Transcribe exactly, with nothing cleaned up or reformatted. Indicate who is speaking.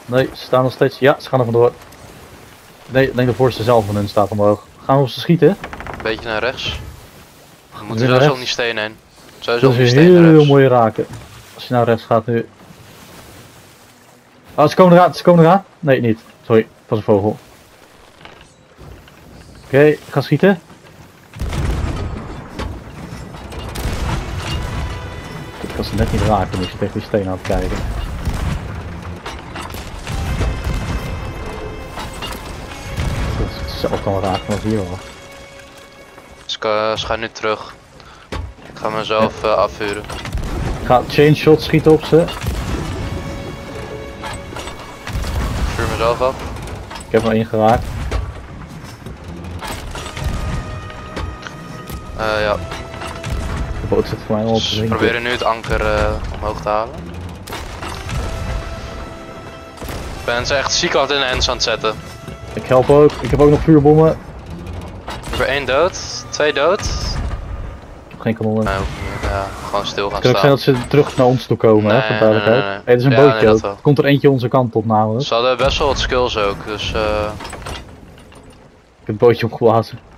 Speaker 1: Nee, ze staan nog steeds. Ja, ze gaan er vandoor. Nee, ik denk de voorste zelf van hun staat omhoog. Gaan we op ze schieten?
Speaker 2: Beetje naar rechts. We
Speaker 1: Weer
Speaker 2: moeten
Speaker 1: naar
Speaker 2: sowieso
Speaker 1: rechts?
Speaker 2: om die steen heen. Sowieso
Speaker 1: Dat
Speaker 2: om die
Speaker 1: is
Speaker 2: steen naar
Speaker 1: heel
Speaker 2: rechts.
Speaker 1: mooi raken. Als je naar rechts gaat nu. Oh, ze komen eraan, ze komen eraan. Nee, niet. Sorry, dat was een vogel. Oké, okay, ik ga schieten. Ik kan ze net niet raken, dus ik zit echt die steen aan het kijken. Dat is zelf kan raken, als hier wel.
Speaker 2: Dus ik, uh, ze gaan nu terug. Ik ga mezelf uh, afvuren.
Speaker 1: Ik ga chain shot schieten op ze.
Speaker 2: Ik vuur mezelf af.
Speaker 1: Ik heb er één geraakt.
Speaker 2: Uh, ja.
Speaker 1: De boot zit voor mij al op
Speaker 2: Dus
Speaker 1: te
Speaker 2: we
Speaker 1: drinken.
Speaker 2: proberen nu het anker uh, omhoog te halen. Ik ben ze echt ziek hard in de ends aan het zetten.
Speaker 1: Ik help ook, ik heb ook nog vuurbommen.
Speaker 2: Ik heb er één dood, twee dood.
Speaker 1: Ik heb geen kanonnen.
Speaker 2: Nee, hoeft niet. Ja, gewoon stil gaan
Speaker 1: Het kan ook zijn
Speaker 2: staan.
Speaker 1: dat ze terug naar ons toe komen,
Speaker 2: Nee,
Speaker 1: hè, voor
Speaker 2: nee,
Speaker 1: duidelijkheid.
Speaker 2: nee, nee.
Speaker 1: Hey, er is een
Speaker 2: Ja,
Speaker 1: bootje
Speaker 2: nee, dat
Speaker 1: ook.
Speaker 2: wel.
Speaker 1: Er komt er eentje onze kant op namelijk.
Speaker 2: Ze hadden best wel wat skills ook, dus uh...
Speaker 1: Ik heb het bootje opgeblazen.